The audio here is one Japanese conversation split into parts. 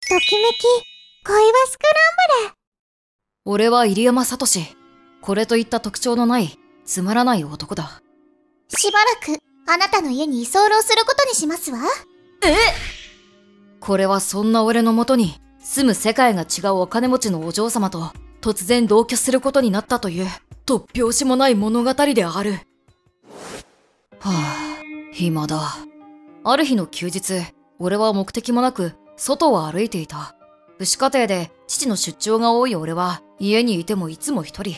ときめき、恋話スクランブル。 俺は入山聡。これといった特徴のない、つまらない男だ。 しばらく、あなたの家に居候することにしますわ。 これはそんな俺のもとに、住む世界が違うお金持ちのお嬢様と、突然同居することになったという、突拍子もない物語である。はあ、暇だ。ある日の休日、俺は目的もなく、外を歩いていた。父子家庭で父の出張が多い俺は、家にいてもいつも一人。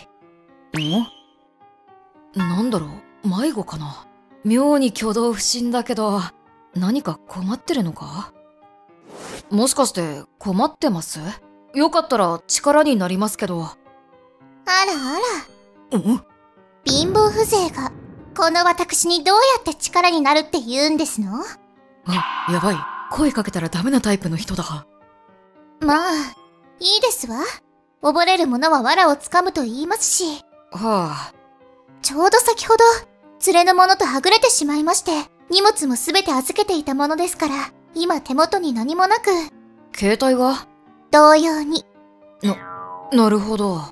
なんだろう、迷子かな。妙に挙動不審だけど、何か困ってるのか？もしかして困ってます？よかったら力になりますけど。 あらあら。貧乏風情が、この私にどうやって力になるって言うんですの？ あ、やばい。声かけたらダメなタイプの人だ。 まあ、いいですわ。溺れる者は藁をつかむと言いますし。 はあ。 ちょうど先ほど、連れの者とはぐれてしまいまして、荷物もすべて預けていたものですから、今手元に何もなく。 携帯が？ 同様に。 なるほど。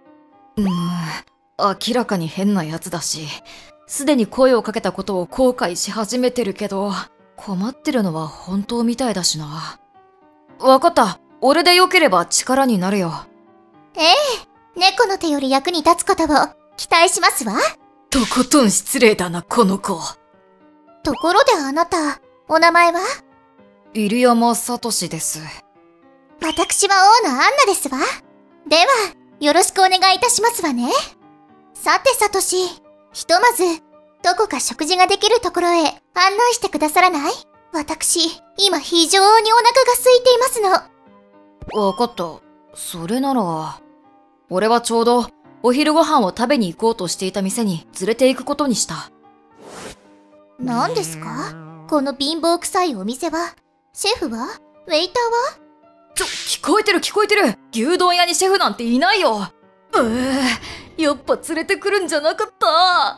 明らかに変なやつだし、すでに声をかけたことを後悔し始めてるけど、困ってるのは本当みたいだしな。わかった。俺でよければ力になるよ。 ええ、猫の手より役に立つことを期待しますわ。 とことん失礼だな、この子。 ところであなた、お名前は？ 入山聡です。 私は王のアンナですわ。では、よろしくお願いいたしますわね。さて、サトシ、ひとまず、どこか食事ができるところへ案内してくださらない？私、今非常にお腹が空いていますの。 わかった。それなら、俺はちょうどお昼ご飯を食べに行こうとしていた店に連れて行くことにした。 何ですか？この貧乏臭いお店は？シェフは？ウェイターは？ 聞こえてる聞こえてる。牛丼屋にシェフなんていないよ。やっぱ連れてくるんじゃなかった。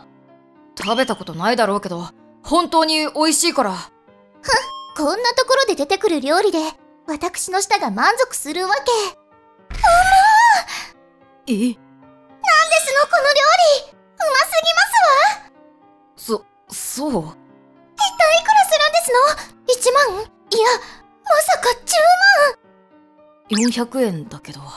食べたことないだろうけど、本当に美味しいから。 こんなところで出てくる料理で、私の舌が満足するわけ。 え？ なんですのこの料理。うますぎますわ。 そう。 一体いくらするんですの？ 1 万？いや、まさか 400円だけど。400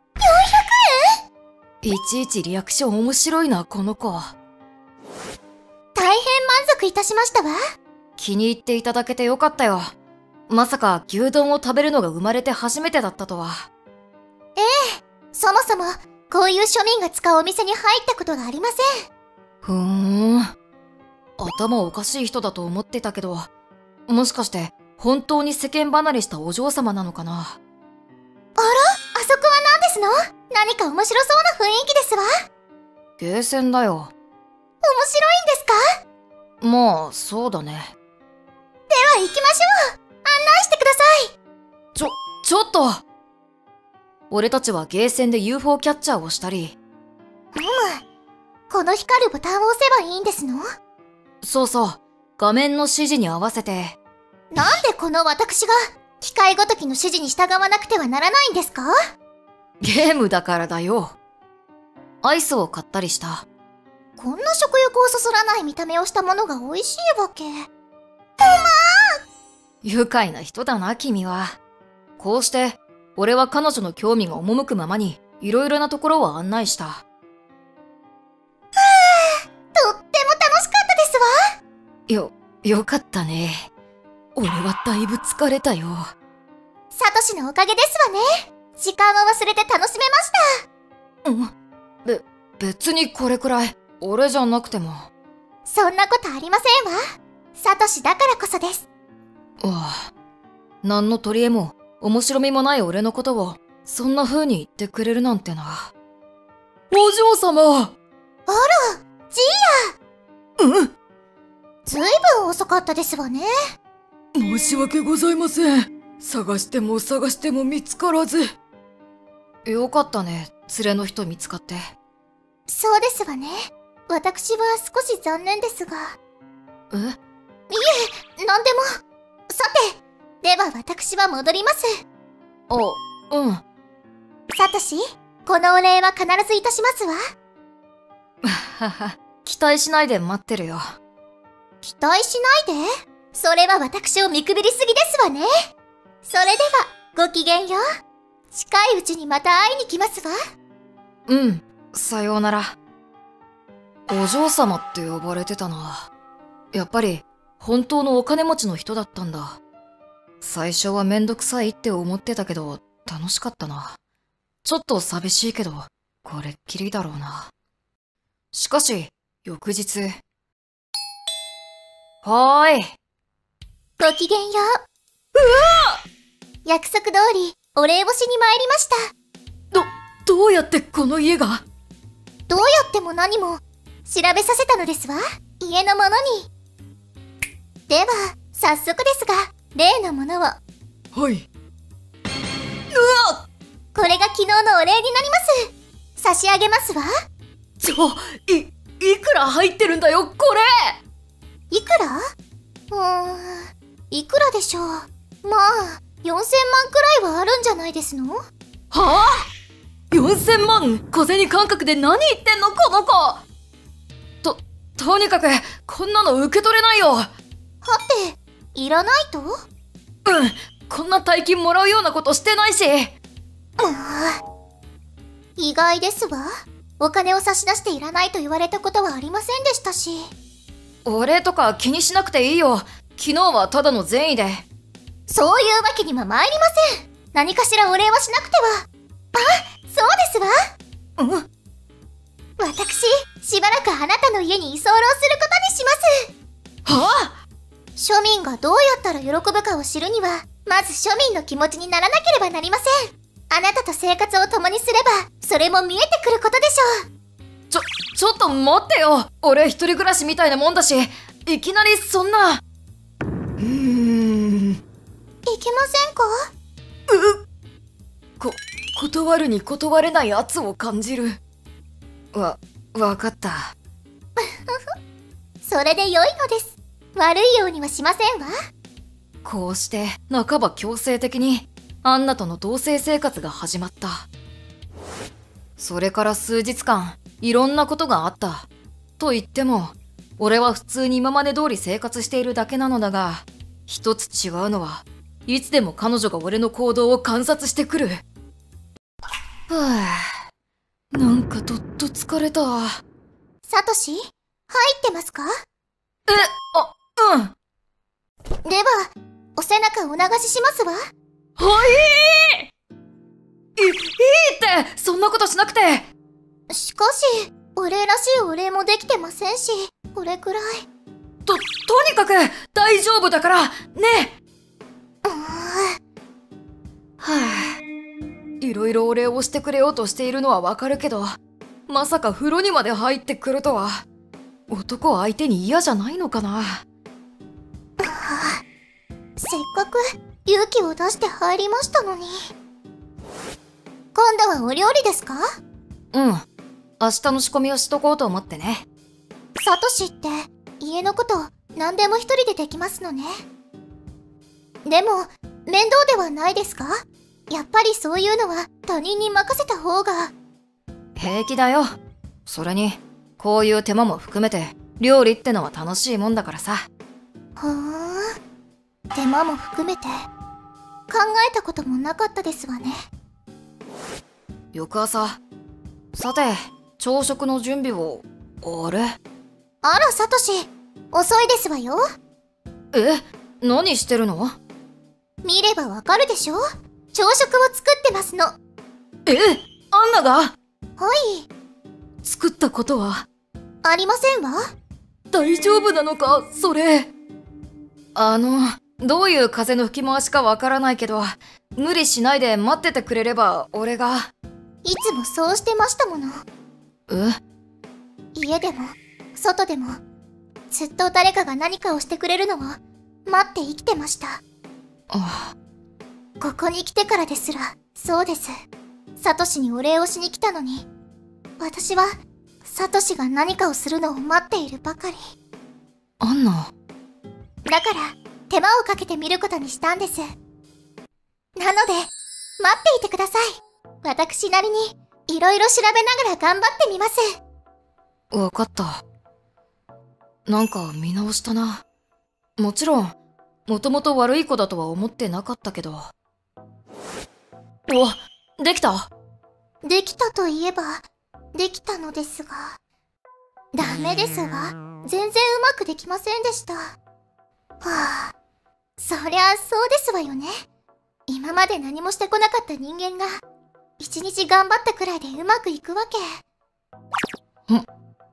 円？いちいちリアクション面白いな、この子。 大変満足いたしましたわ。 気に入っていただけてよかったよ。まさか牛丼を食べるのが生まれて初めてだったとは。 ええ、そもそもこういう庶民が使うお店に入ったことがありません。 頭おかしい人だと思ってたけど、もしかして本当に世間離れしたお嬢様なのかな。 あそこは何ですの？何か面白そうな雰囲気ですわ。 ゲーセンだよ。 面白いんですか？ まあ、そうだね。 では行きましょう。案内してください。 ちょっと！俺たちはゲーセンで UFO キャッチャーをしたり。 この光るボタンを押せばいいんですの？ そうそう。画面の指示に合わせて。 なんでこの私が機械ごときの指示に従わなくてはならないんですか？ ゲームだからだよ。アイスを買ったりした。 こんな食欲をそそらない見た目をしたものが美味しいわけ。 愉快な人だな、君は。こうして、俺は彼女の興味が赴くままに、いろいろなところを案内した。 とっても楽しかったですわ。 よかったね。俺はだいぶ疲れたよ。 サトシのおかげですわね。時間を忘れて楽しめました。 別にこれくらい、俺じゃなくても。 そんなことありませんわ。サトシだからこそです。 何の取り柄も面白みもない俺のことをそんな風に言ってくれるなんてな。お嬢様！ あら、ジーヤ！ずいぶん遅かったですわね。 申し訳ございません。探しても探しても見つからず。よかったね、連れの人見つかって。 そうですわね。私は少し残念ですが。いえ、何でも。さて、では私は戻ります。 うん。 サトシ、このお礼は必ずいたしますわ。 はは、期待しないで待ってるよ。 期待しないで？それは私を見くびりすぎですわね。それでは、ごきげんよう。近いうちにまた会いに来ますわ。 うん、さようなら。お嬢様って呼ばれてたな。やっぱり、本当のお金持ちの人だったんだ。最初はめんどくさいって思ってたけど、楽しかったな。ちょっと寂しいけど、これっきりだろうな。しかし、翌日。はーい。 ごきげんよう。約束通り、お礼をしに参りました。 どうやってこの家が？ どうやっても何も、調べさせたのですわ。家のものに。では、早速ですが、例のものを。 はい。 これが昨日のお礼になります。差し上げますわ。 いくら入ってるんだよ、これ！ いくら？いくらでしょう。まあ、4000万くらいはあるんじゃないですの？ はあ？ 4000 万！小銭感覚で何言ってんの、この子！とにかく、こんなの受け取れないよ！ はて、いらないと？ こんな大金もらうようなことしてないし！ 意外ですわ。お金を差し出していらないと言われたことはありませんでしたし。 お礼とか気にしなくていいよ。昨日はただの善意で。 そういうわけには参りません。何かしらお礼はしなくては。そうですわ。私、しばらくあなたの家に居候することにします。 はあ？ 庶民がどうやったら喜ぶかを知るには、まず庶民の気持ちにならなければなりません。あなたと生活を共にすれば、それも見えてくることでしょう。 ちょっと待ってよ。俺一人暮らしみたいなもんだし、いきなりそんな。いけませんか？ 断るに断れない圧を感じる。わかった。 それで良いのです。悪いようにはしませんわ。 こうして半ば強制的にアンナとの同棲生活が始まった。それから数日間いろんなことがあった。と言っても俺は普通に今まで通り生活しているだけなのだが、一つ違うのはいつでも彼女が俺の行動を観察してくる。なんかどっと疲れた。 サトシ、入ってますか？ うん。 では、お背中お流ししますわ。 はいいいってそんなことしなくて。 しかし、お礼らしいお礼もできてませんし、これくらい。 とにかく大丈夫だからね。いろいろお礼をしてくれようとしているのはわかるけど、まさか風呂にまで入ってくるとは。男相手に嫌じゃないのかな。 せっかく勇気を出して入りましたのに。今度はお料理ですか？ うん。明日の仕込みをしとこうと思ってね。 サトシって家のこと何でも一人でできますのね。でも面倒ではないですか？やっぱりそういうのは他人に任せた方が。 平気だよ。それにこういう手間も含めて料理ってのは楽しいもんだからさ。 手間も含めて考えたこともなかったですわね。 翌朝、さて朝食の準備を。あれ？ あらサトシ、遅いですわよ。 何してるの？ 見ればわかるでしょ。朝食を作ってますの。 アンナが？ はい。 作ったことは？ ありませんわ。 大丈夫なのか、それ。どういう風の吹き回しかわからないけど、無理しないで待っててくれれば俺が。 いつもそうしてましたもの。家でも外でもずっと誰かが何かをしてくれるのを待って生きてました。ここに来てからですらそうです。サトシにお礼をしに来たのに、私はサトシが何かをするのを待っているばかり。 アンナ。 だから手間をかけてみることにしたんです。なので、 待っていてください。私なりに、いろいろ調べながら頑張ってみます。 わかった。なんか見直したな。もちろん、もともと悪い子だとは思ってなかったけど。できた？ できたといえば、できたのですが。ダメですわ。全然うまくできませんでした。はあ、そりゃそうですわよね。今まで何もしてこなかった人間が、一日頑張ったくらいでうまくいくわけ。そんな出来の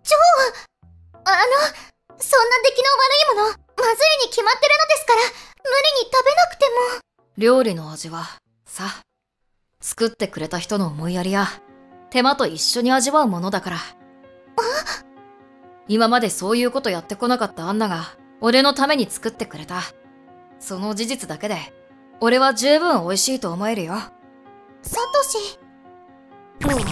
悪いもの、まずいに決まってるのですから、無理に食べなくても。 料理の味は、さ、作ってくれた人の思いやりや、手間と一緒に味わうものだから。今までそういうことやってこなかったアンナが、俺のために作ってくれた。その事実だけで、俺は十分美味しいと思えるよ。 サトシ。サトシ？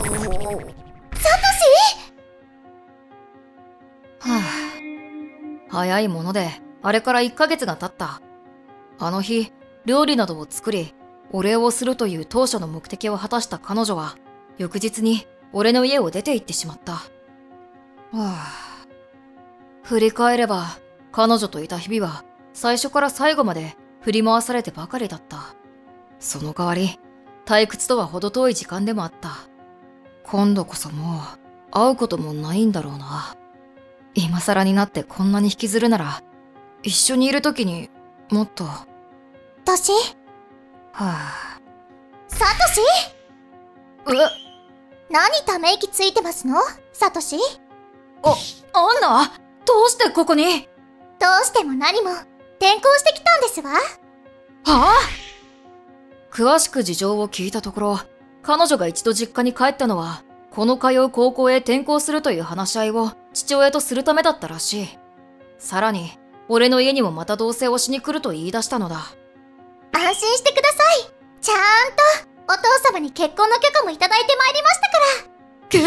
はぁ、早いもので、あれから1ヶ月が経った。あの日、料理などを作り、お礼をするという当初の目的を果たした彼女は、翌日に俺の家を出て行ってしまった。振り返れば、彼女といた日々は、最初から最後まで振り回されてばかりだった。その代わり、退屈とは程遠い時間でもあった。今度こそもう、会うこともないんだろうな。今更になってこんなに引きずるなら、一緒にいるときにもっと。 年？サトシ？何ため息ついてますの？サトシ？ アンナ？どうしてここに？ どうしても何も、転校してきたんですわ。 詳しく事情を聞いたところ、彼女が一度実家に帰ったのは、この通う高校へ転校するという話し合いを父親とするためだったらしい。さらに、俺の家にもまた同棲をしに来ると言い出したのだ。 安心してください。ちゃんと、お父様に結婚の許可もいただいてまいりましたから。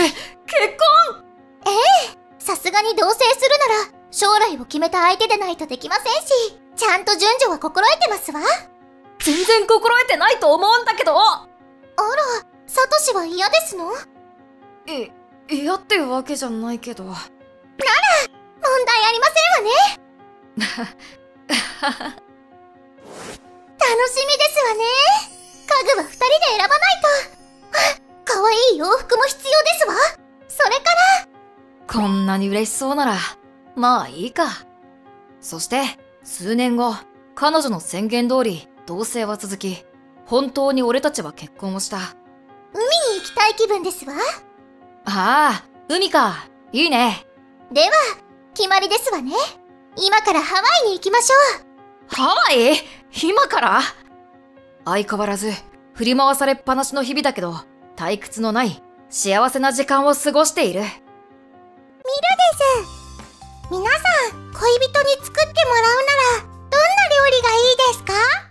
結婚？ さすがに同棲するなら、将来を決めた相手でないとできませんし、ちゃんと順序は心得てますわ。 全然心得てないと思うんだけど。 あら、サトシは嫌ですの？ 嫌ってわけじゃないけど。なら、 問題ありませんわね。楽しみですわね。家具は2人で選ばないと。かわいい洋服も必要ですわ。それから。 こんなに嬉しそうなら、まあいいか。そして、数年後、彼女の宣言通り、同棲は続き、本当に俺たちは結婚をした。 海に行きたい気分ですわ。 ああ、海か。いいね。 では、決まりですわね。今からハワイに行きましょう。 ハワイ？今から？相変わらず、振り回されっぱなしの日々だけど、退屈のない、幸せな時間を過ごしている。ミルです。 皆さん、恋人に作ってもらうなら、どんな料理がいいですか？